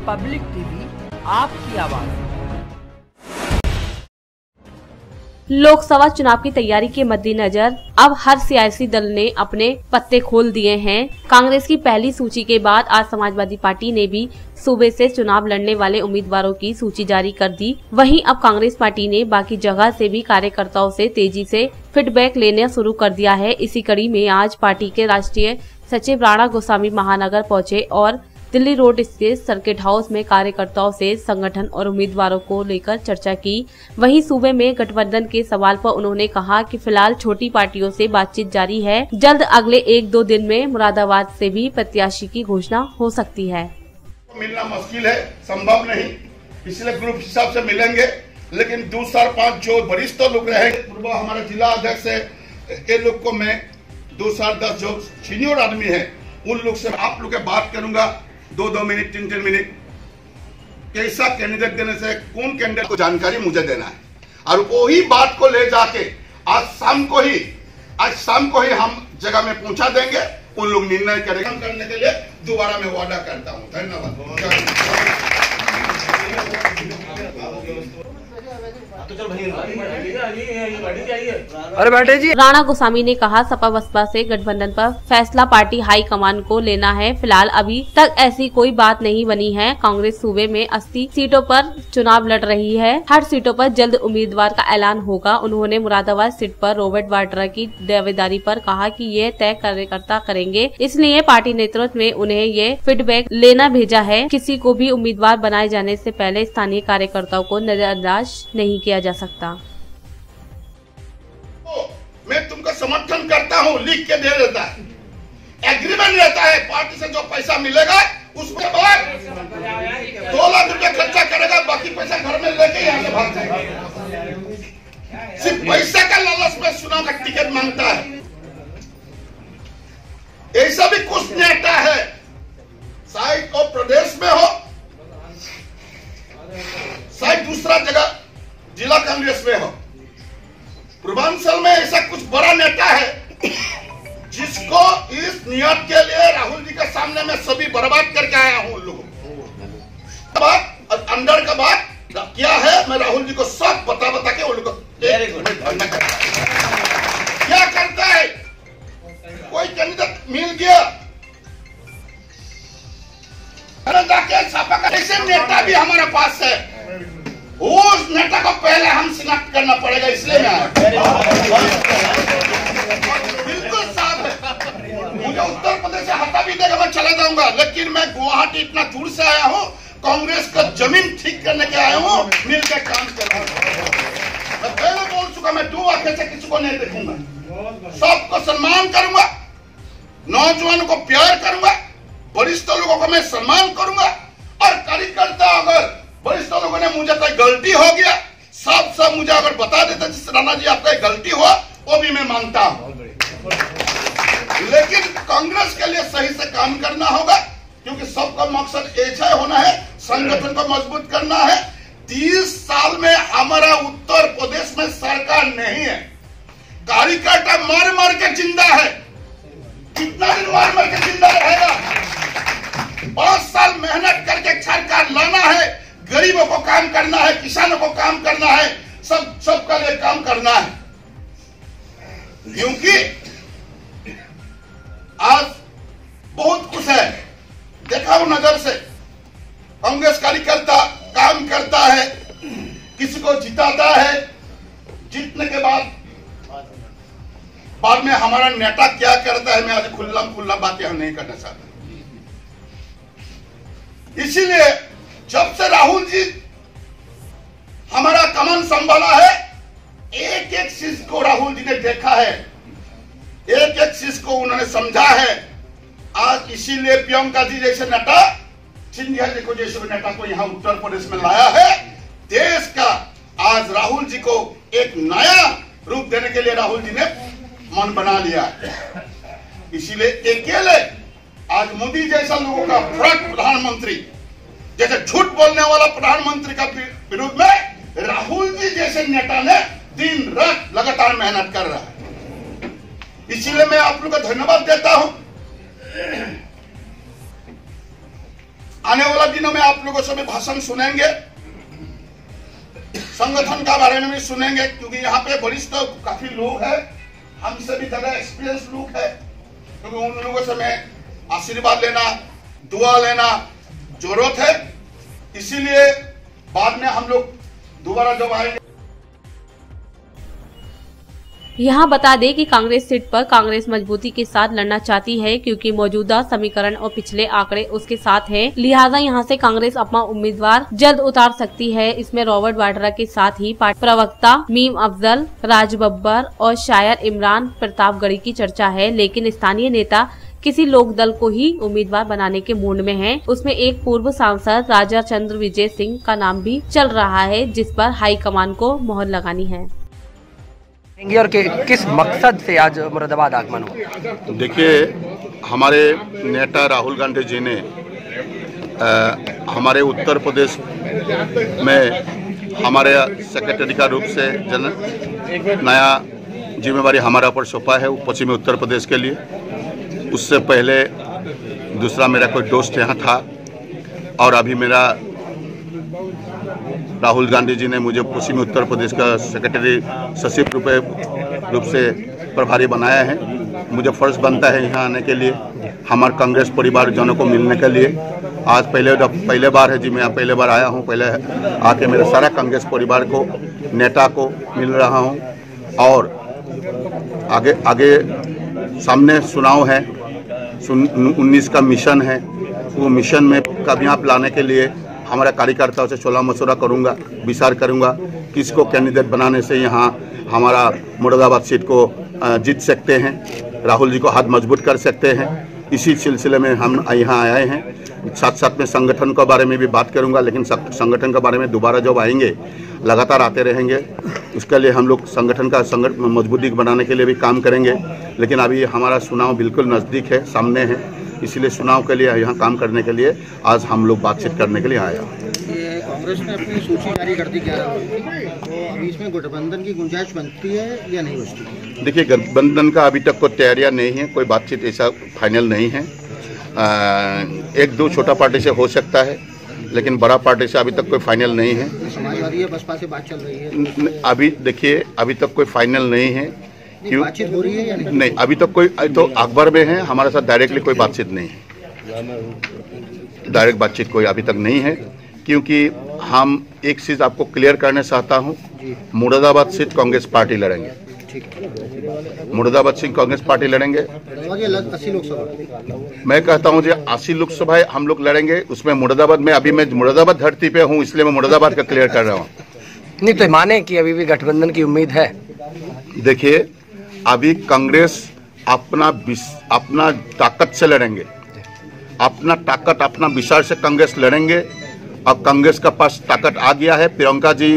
Public TV, आपकी आवाज। लोकसभा चुनाव की तैयारी के मद्देनजर अब हर सियासी दल ने अपने पत्ते खोल दिए हैं। कांग्रेस की पहली सूची के बाद आज समाजवादी पार्टी ने भी सूबे से चुनाव लड़ने वाले उम्मीदवारों की सूची जारी कर दी। वहीं अब कांग्रेस पार्टी ने बाकी जगह से भी कार्यकर्ताओं से तेजी से फीडबैक लेना शुरू कर दिया है। इसी कड़ी में आज पार्टी के राष्ट्रीय सचिव राणा गोस्वामी महानगर पहुंचे और दिल्ली रोड स्थित सर्किट हाउस में कार्यकर्ताओं से संगठन और उम्मीदवारों को लेकर चर्चा की। वहीं सूबे में गठबंधन के सवाल पर उन्होंने कहा कि फिलहाल छोटी पार्टियों से बातचीत जारी है। जल्द अगले 1-2 दिन में मुरादाबाद से भी प्रत्याशी की घोषणा हो सकती है। मिलना मुश्किल है, संभव नहीं, इसलिए ग्रुप हिसाब से मिलेंगे। लेकिन 2, 4, 5 जो वरिष्ठ लोग रहेंगे, पूर्व हमारे जिला अध्यक्ष है, ये लोग को मैं 2, 4, 10 जो सीनियर आदमी है उन लोग से आप लोग के बात करूंगा। 2-2 मिनट 3-3 मिनट कैसा कैंडिडेट देने से कौन कैंडिडेट को जानकारी मुझे देना है, और वही बात को ले जाके आज शाम को ही हम जगह में पहुंचा देंगे। उन लोग निर्णय करेंगे। करने के लिए दोबारा मैं वादा करता हूं। धन्यवाद। अरे बैठे जी। राणा गोस्वामी ने कहा, सपा बसपा से गठबंधन पर फैसला पार्टी हाई कमान को लेना है। फिलहाल अभी तक ऐसी कोई बात नहीं बनी है। कांग्रेस सूबे में 80 सीटों पर चुनाव लड़ रही है। हर सीटों पर जल्द उम्मीदवार का ऐलान होगा। उन्होंने मुरादाबाद सीट पर रॉबर्ट वाड्रा की दावेदारी पर कहा कि ये तय कार्यकर्ता करेंगे, इसलिए पार्टी नेतृत्व में उन्हें ये फीडबैक लेना भेजा है। किसी को भी उम्मीदवार बनाए जाने से पहले स्थानीय कार्यकर्ताओं को नजरअंदाज नहीं किया जा सकता। मैं तुमको समर्थन करता हूँ, लिख के दे देता है, एग्रीमेंट रहता है। पार्टी से जो पैसा मिलेगा उसके बाद 2 लाख रुपया खर्चा करेगा, बाकी पैसा घर में लेके यहाँ से भाग जाएगा। सिर्फ पैसा का लालच में चुनाव का टिकट मांगता है। ऐसा भी कुछ नेता है, शायद वो प्रदेश में हो, शायद दूसरा जगह जिला कांग्रेस में हो। पूर्वांचल में ऐसा कुछ बड़ा नेता है जिसको इस नियत के लिए राहुल जी के सामने मैं सभी बर्बाद करके आया हूं। उन लोगों अंदर का बात क्या है, मैं राहुल जी को सब बता के उन लोगों क्या करता है। कोई कैंडिडेट मिल गया, छापा का ऐसे नेता भी हमारे पास है। उस नेता को पहले हम शिनाख्त करना पड़ेगा, इसलिए मैं बिल्कुल साफ है। मुझे उत्तर प्रदेश से हटा भी देगा, मैं चला जाऊंगा, लेकिन मैं गुवाहाटी इतना दूर से आया हूँ, कांग्रेस का जमीन ठीक करने के आया हूँ, मिलकर काम कर रहा हूँ। मैं पहले बोल चुका, मैं 2 आंखें से किसी को नहीं देखूंगा, सबको सम्मान करूंगा, नौजवानों को प्यार करूंगा, वरिष्ठ लोगों को मैं सम्मान करूंगा, और कार्यकर्ता अगर वरिष्ठ लोगों ने मुझे कोई गलती हो गया, सब मुझे अगर बता देते जिस राणा जी आपका गलती हुआ, वो भी मैं मानता हूं। लेकिन कांग्रेस के लिए सही से काम करना होगा, क्योंकि सबका मकसद एक ही होना है, संगठन को मजबूत करना है। 30 साल में हमारा उत्तर प्रदेश में सरकार नहीं है, कार्यकर्ता मार के जिंदा है। कितना दिन मार के जिंदा रहेगा? 5 साल मेहनत करके सरकार लाना है, गरीबों को काम करना है, किसानों को काम करना है, सबका लिए काम करना है। क्योंकि आज बहुत कुछ है, देखा हूं नजर से, कांग्रेस कार्यकर्ता काम करता है, किसी को जिताता है, जीतने के बाद में हमारा नेता क्या करता है, मैं आज खुल्ला बात यहां नहीं करना चाहता। इसीलिए जब से राहुल जी हमारा कमान संभाला है, एक चीज को राहुल जी ने देखा है, एक चीज को उन्होंने समझा है। आज इसीलिए प्रियंका जी जैसे नेता, सिंधिया जी को जैसे नेता को यहाँ उत्तर प्रदेश में लाया है। देश का आज राहुल जी को एक नया रूप देने के लिए राहुल जी ने मन बना लिया है। इसीलिए अकेले आज मोदी जैसा लोगों का प्रधानमंत्री, जैसे झूठ बोलने वाला प्रधानमंत्री का विरोध में राहुल जी जैसे नेता ने दिन रात लगातार मेहनत कर रहा है। इसीलिए मैं आप लोग का धन्यवाद देता हूं। आने वाला दिनों में आप लोगों से भी भाषण सुनेंगे, संगठन का बारे में भी सुनेंगे, क्योंकि यहाँ पे वरिष्ठ काफी लोग हैं, हमसे भी ज्यादा एक्सपीरियंस लोग हैं, क्योंकि उन लोगों से मैं आशीर्वाद लेना, दुआ लेना जरूरत है। इसीलिए बाद में हम लोग दोबारा जब आएंगे। यहाँ बता दें कि कांग्रेस सीट पर कांग्रेस मजबूती के साथ लड़ना चाहती है, क्योंकि मौजूदा समीकरण और पिछले आंकड़े उसके साथ हैं। लिहाजा यहाँ से कांग्रेस अपना उम्मीदवार जल्द उतार सकती है। इसमें रॉबर्ट वाड्रा के साथ ही पार्टी प्रवक्ता मीम अफजल, राज बब्बर और शायर इमरान प्रतापगढ़ी की चर्चा है, लेकिन स्थानीय नेता किसी लोक दल को ही उम्मीदवार बनाने के मूड में हैं। उसमें एक पूर्व सांसद राजा चंद्र विजय सिंह का नाम भी चल रहा है, जिस पर हाईकमान को मोहर लगानी है। और किस मकसद से आज मुरादाबाद आगमन हुआ? देखिए, हमारे नेता राहुल गांधी जी ने हमारे उत्तर प्रदेश में हमारे सेक्रेटरी का रूप से नया जिम्मेवारी हमारा ऊपर सौंपा है पश्चिमी उत्तर प्रदेश के लिए। उससे पहले दूसरा मेरा कोई दोस्त यहाँ था और अभी मेरा राहुल गांधी जी ने मुझे पश्चिमी उत्तर प्रदेश का सेक्रेटरी सचिव रूप से प्रभारी बनाया है। मुझे फर्ज बनता है यहाँ आने के लिए, हमारे कांग्रेस परिवारजनों को मिलने के लिए। आज पहले बार है जी, मैं यहाँ पहले बार आया हूँ। पहले आके मेरे सारा कांग्रेस परिवार को, नेता को मिल रहा हूँ और आगे सामने चुनाव है, 19 का मिशन है। वो मिशन में कामयाब लाने के लिए हमारा कार्यकर्ताओं से सलाह मशवरा करूंगा, विचार करूंगा किसको कैंडिडेट बनाने से यहाँ हमारा मुरादाबाद सीट को जीत सकते हैं, राहुल जी को हाथ मजबूत कर सकते हैं। इसी सिलसिले में हम यहाँ आए हैं। साथ साथ में संगठन के बारे में भी बात करूंगा, लेकिन संगठन के बारे में दोबारा जब आएंगे लगातार आते रहेंगे। उसके लिए हम लोग संगठन का मजबूती बनाने के लिए भी काम करेंगे, लेकिन अभी हमारा चुनाव बिल्कुल नज़दीक है, सामने है। इसलिए चुनाव के लिए यहाँ काम करने के लिए आज हम लोग बातचीत करने के लिए आए हैं। कांग्रेस ने अपनी सूची जारी कर दी 11 तो अभी इसमें गठबंधन की गुंजाइश बनती है या नहीं बचती? देखिए, गठबंधन का अभी तक कोई तैयारियां नहीं है, कोई बातचीत ऐसा फाइनल नहीं है। एक दो छोटा पार्टी से हो सकता है, लेकिन बड़ा पार्टी से अभी तक कोई फाइनल नहीं है। समाजवादी या बसपा से बात चल रही है? अभी देखिए, अभी तक कोई फाइनल नहीं है। क्यों बातचीत हो रही है या नहीं? नहीं, अभी तक कोई तो अखबार में है, हमारे साथ डायरेक्टली कोई बातचीत नहीं है। डायरेक्ट बातचीत कोई अभी तक नहीं है, क्योंकि हम एक चीज़ आपको क्लियर करना चाहता हूँ, मुरादाबाद सीट कांग्रेस पार्टी लड़ेंगे। मुरादाबाद सीट कांग्रेस पार्टी लड़ेंगे। 80 लोकसभा मैं कहता हूँ जी 80 लोकसभा हम लोग लड़ेंगे। उसमें मुरादाबाद में, अभी मैं मुरादाबाद धरती पे हूँ, इसलिए मैं मुरादाबाद का क्लियर कर रहा हूँ। नहीं तो माने कि अभी भी गठबंधन की उम्मीद है? देखिए, अभी कांग्रेस अपना ताकत से लड़ेंगे, अपना ताकत, अपना विचार से कांग्रेस लड़ेंगे। अब कांग्रेस का पास ताकत आ गया है। प्रियंका जी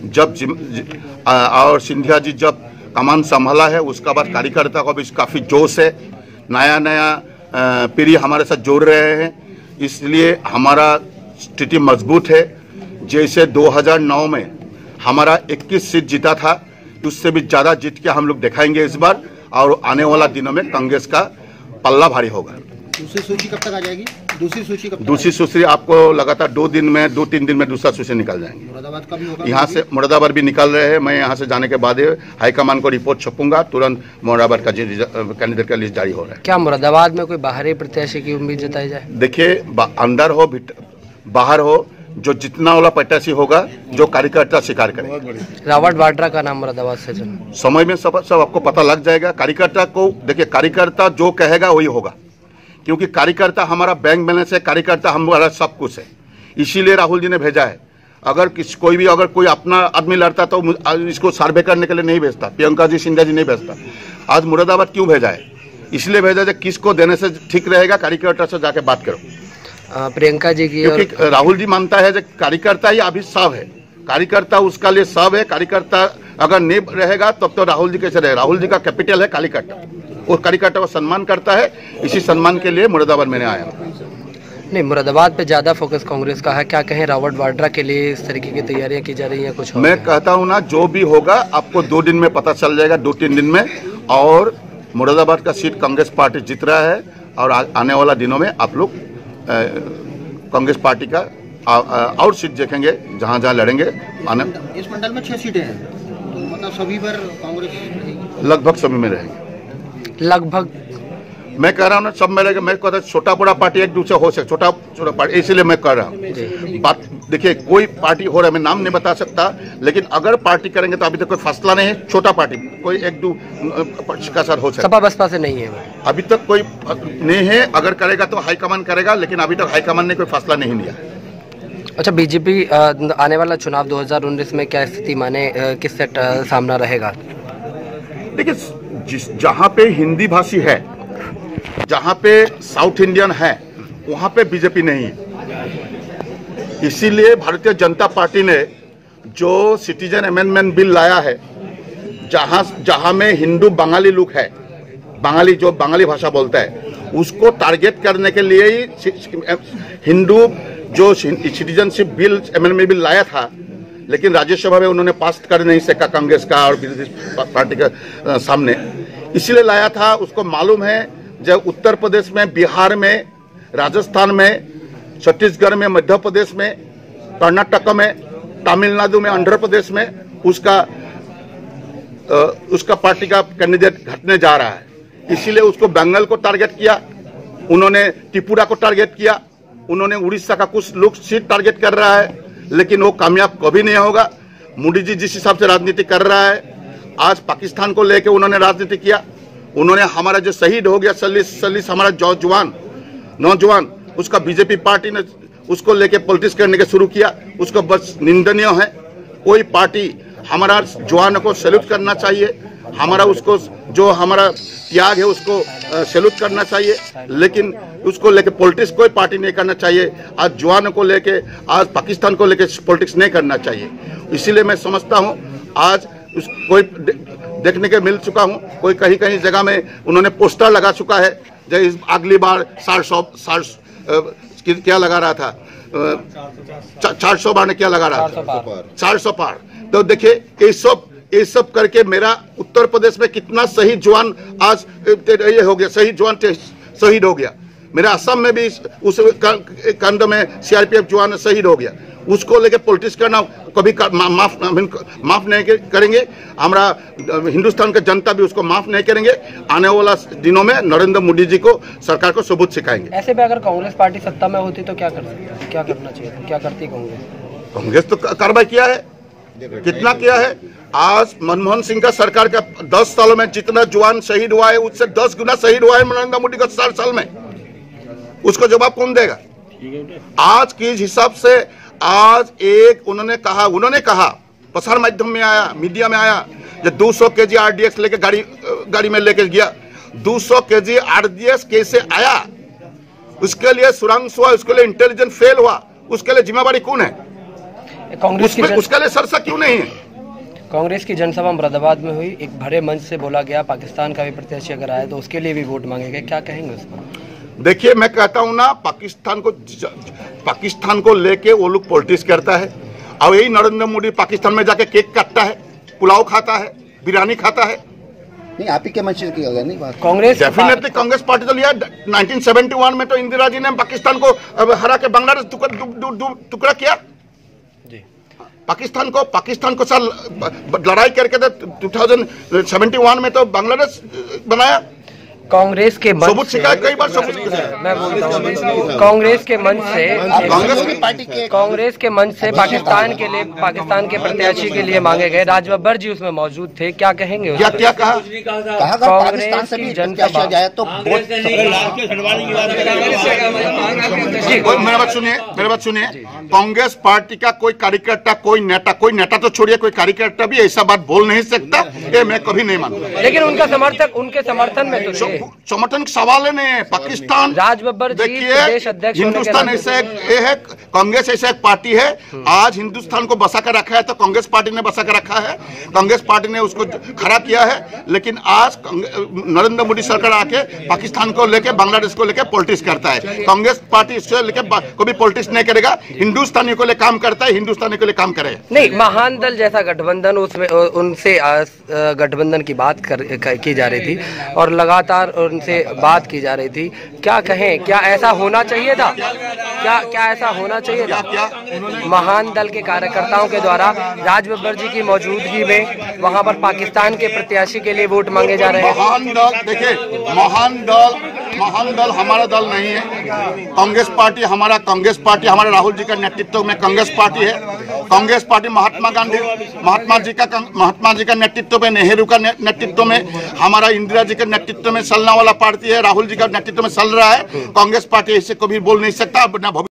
और सिंधिया जी जब कमान संभाला है, उसका बाद कार्यकर्ता को भी काफ़ी जोश है। नया पीढ़ी हमारे साथ जोड़ रहे हैं, इसलिए हमारा स्थिति मजबूत है। जैसे 2009 में हमारा 21 सीट जीता था, उससे भी ज़्यादा जीत के हम लोग दिखाएंगे इस बार, और आने वाला दिनों में कांग्रेस का पल्ला भारी होगा। दूसरी सूची कब तक आ जाएगी? दूसरी सूची कब तक? दूसरी सूची आपको लगातार 2-3 दिन में दूसरा सूची निकल जाएंगे। मुरादाबाद का भी होगा? यहाँ से मुरादाबाद भी निकल रहे हैं। मैं यहाँ से जाने के बाद हाईकमान को रिपोर्ट छपूंगा, तुरंत मुरादाबाद का कैंडिडेट का लिस्ट जारी हो रहा है। क्या मुरादाबाद में कोई बाहरी प्रत्याशी की उम्मीद जताई जाए? देखिए, अंदर हो बाहर हो, जो जितना वाला प्रत्याशी होगा, जो कार्यकर्ता स्वीकार करेंगे। रॉबर्ट वाड्रा का नाम मुरादाबाद से चुना, समय में सब आपको पता लग जाएगा। कार्यकर्ता को देखिए, कार्यकर्ता जो कहेगा वही होगा, क्योंकि कार्यकर्ता हमारा बैंक बैलेंस है, कार्यकर्ता हमारा सब कुछ है। इसीलिए राहुल जी ने भेजा है। अगर कोई अपना आदमी लड़ता तो इसको सर्वे करने के लिए नहीं भेजता, प्रियंका जी, सिंधिया जी नहीं भेजता। आज मुरादाबाद क्यों भेजा है? इसलिए भेजा है किसको देने से ठीक रहेगा, कार्यकर्ता से जाके बात करो। प्रियंका जी की, क्योंकि राहुल जी मानता है कि कार्यकर्ता ही अभी सब है, कार्यकर्ता उसका लिए सब है। कार्यकर्ता अगर नहीं रहेगा तब तो राहुल जी कैसे रहेगा? राहुल जी का कैपिटल है कार्यकर्ता, वो कार्यकर्ता को सम्मान करता है। इसी सम्मान के लिए मुरादाबाद में आया। नहीं, मुरादाबाद पे ज्यादा फोकस कांग्रेस का है, क्या कहें रॉबर्ट वाड्रा के लिए इस तरीके की तैयारियां की जा रही हैं? कुछ मैं कहता हूं ना, जो भी होगा आपको 2 दिन में पता चल जाएगा, 2-3 दिन में। और मुरादाबाद का सीट कांग्रेस पार्टी जीत रहा है, और आने वाला दिनों में आप लोग कांग्रेस पार्टी का और सीट देखेंगे जहां जहां लड़ेंगे। इस मंडल में 6 सीटें हैं, तो मतलब सभी पर कांग्रेस लगभग सभी में रहेंगे। लगभग मैं कह रहा हूँ ना, सब में रहेगा। मैं कहता छोटा बड़ा पार्टी एक दूसरे हो सकता, छोटा पार्टी, इसीलिए मैं कह रहा हूँ। बात देखिए, कोई पार्टी हो रहा है, मैं नाम नहीं बता सकता, लेकिन अगर पार्टी करेंगे तो अभी तक कोई फैसला नहीं है। छोटा पार्टी कोई एक दो का सर हो सकता, सपा बसपा से नहीं है वो। अभी तक कोई नहीं है। अगर करेगा तो हाईकमान करेगा, लेकिन अभी तक हाईकमान ने कोई फैसला नहीं लिया। अच्छा, बीजेपी आने वाला चुनाव 2019 में क्या स्थिति माने, किससे सामना रहेगा? देखिए, जहाँ पे हिंदी भाषी है, जहाँ पे साउथ इंडियन है, वहाँ पे बीजेपी नहीं है। इसीलिए भारतीय जनता पार्टी ने जो सिटीजन अमेंडमेंट बिल लाया है, जहाँ में हिंदू बंगाली लोग है, बंगाली जो बंगाली भाषा बोलता है, उसको टारगेट करने के लिए ही हिंदू जो सिटीजनशिप बिल अमेंडमेंट बिल लाया था, लेकिन राज्यसभा में उन्होंने पास कर नहीं सका कांग्रेस का और विरोधी पार्टी के सामने। इसलिए लाया था। उसको मालूम है जब उत्तर प्रदेश में, बिहार में, राजस्थान में, छत्तीसगढ़ में, मध्य प्रदेश में, कर्नाटक में, तमिलनाडु में, आंध्र प्रदेश में उसका पार्टी का कैंडिडेट घटने जा रहा है। इसीलिए उसको बंगाल को टारगेट किया, उन्होंने त्रिपुरा को टारगेट किया, उन्होंने उड़ीसा का कुछ लोग सीट टारगेट कर रहा है, लेकिन वो कामयाब कभी नहीं होगा। मोदी जी जिस हिसाब से राजनीति कर रहा है, आज पाकिस्तान को लेकर उन्होंने राजनीति किया। उन्होंने हमारा जो शहीद हो गया 40 हमारा नौजवान, उसका बीजेपी पार्टी ने उसको लेके पॉलिटिक्स करने के शुरू किया। उसको बस निंदनीय है। कोई पार्टी हमारा जवानों को सैल्यूट करना चाहिए, हमारा उसको जो हमारा त्याग है उसको सैल्यूट करना चाहिए, लेकिन उसको लेके पॉलिटिक्स कोई पार्टी नहीं करना चाहिए। आज जवानों को लेके, आज पाकिस्तान को लेके पॉलिटिक्स नहीं करना चाहिए। इसीलिए मैं समझता हूँ आज कोई देखने के मिल चुका हूँ, कोई कहीं कहीं जगह में उन्होंने पोस्टर लगा चुका है। जब अगली बार 400 क्या लगा रहा था, 400 बार ने क्या लगा रहा था, 400 पार। तो देखिए, ये सब करके मेरा उत्तर प्रदेश में कितना शहीद जवान आज ये हो गया, शहीद जवान शहीद हो गया। मेरा असम में भी उस कांड में सीआरपीएफ जवान शहीद हो गया। उसको लेके पॉलिटिक्स करना कभी माफ नहीं करेंगे। हमारा हिंदुस्तान का जनता भी उसको माफ नहीं करेंगे। आने वाला दिनों में नरेंद्र मोदी जी को, सरकार को सबूत सिखाएंगे। ऐसे में अगर कांग्रेस पार्टी सत्ता में होती तो क्या करना चाहिए, क्या करती कांग्रेस? तो कार्रवाई किया है, कितना किया है। आज मनमोहन सिंह का सरकार का 10 सालों में जितना जवान शहीद हुआ है, उससे 10 गुना शहीद हुआ है नरेंद्र मोदी का 4 साल में। उसको जवाब कौन देगा? आज के हिसाब से आज उन्होंने कहा प्रसार माध्यम में आया, मीडिया में आया, जब 200 केजी आरडीएक्स लेके गाड़ी में लेके गया। 200 केजी आरडीएक्स कैसे आया? उसके लिए सुरंग हुआ, उसके लिए इंटेलिजेंस फेल हुआ, उसके लिए जिम्मेवारी कौन है? उसके लिए सरसा क्यों नहीं है? कांग्रेस की जनसभा मुरादाबाद में हुई, एक भरे मंच से बोला गया पाकिस्तान का भी प्रत्याशी अगर आए तो उसके लिए भी वोट मांगे गए, क्या कहेंगे उसको? देखिए, मैं कहता हूं ना, पाकिस्तान को लेके वो लोग पॉलिटिक्स करता है। और यही नरेंद्र मोदी पाकिस्तान में जाके केक काटता है, पुलाव खाता है, बिरयानी खाता है। नहीं, आप ही के मंच की अगर नहीं बात, कांग्रेस डेफिनेटली कांग्रेस पार्टी तो लिया। 1971 में तो इंदिरा जी ने पाकिस्तान को हरा के बांग्लादेश टुकड़ा किया। पाकिस्तान को सर लड़ाई करके 2071 में तो बांग्लादेश बनाया। कांग्रेस के सबूत शिकायत कई बार सबूत मैं बोलता हूँ, कांग्रेस के मंच से पाकिस्तान के प्रत्याशी के लिए मांगे गए। राज बब्बर जी उसमें मौजूद थे, क्या कहेंगे? क्या कहा? कांग्रेस की जनता जाए तो मेरे बात सुनिए। कांग्रेस पार्टी का कोई कार्यकर्ता, कोई नेता तो छोड़िए, कोई कार्यकर्ता भी ऐसा बात बोल नहीं सकता, ये मैं कभी नहीं मानूंगा। लेकिन उनके समर्थन में तो समर्थन सवाल नहीं है। पाकिस्तान, राज बब्बर जी प्रदेश अध्यक्ष, हिंदुस्तान ऐसा है, कांग्रेस ऐसा एक पार्टी है। आज हिंदुस्तान को बसा कर रखा है तो कांग्रेस पार्टी ने बसा कर रखा है, कांग्रेस पार्टी ने उसको खड़ा किया है। लेकिन आज नरेंद्र मोदी सरकार आके पाकिस्तान को लेके, बांग्लादेश को लेके पॉलिटिक्स करता है। कांग्रेस पार्टी इससे लेके कभी पॉलिटिक्स नहीं करेगा। हिंदुस्तानियों के लिए काम करता है, हिंदुस्तानियों के लिए काम करेगा। नहीं, महान दल जैसा गठबंधन, उसमें उनसे गठबंधन की बात की जा रही थी और लगातार लगातार उनसे बात की जा रही थी, क्या कहें, क्या ऐसा होना चाहिए था? क्या ऐसा होना चाहिए था? महान दल के कार्यकर्ताओं के द्वारा राज बब्बर जी की मौजूदगी में वहां पर पाकिस्तान के प्रत्याशी के लिए वोट मांगे जा रहे हैं। महान दल, देखिए महान दल हमारा दल नहीं है। कांग्रेस पार्टी हमारे राहुल जी का नेतृत्व में कांग्रेस पार्टी है। कांग्रेस पार्टी महात्मा जी का नेतृत्व में, नेहरू का नेतृत्व में, हमारा इंदिरा जी के नेतृत्व में चलने वाला पार्टी है। राहुल जी का नेतृत्व में चल रहा है। कांग्रेस पार्टी ऐसे कभी बोल नहीं सकता।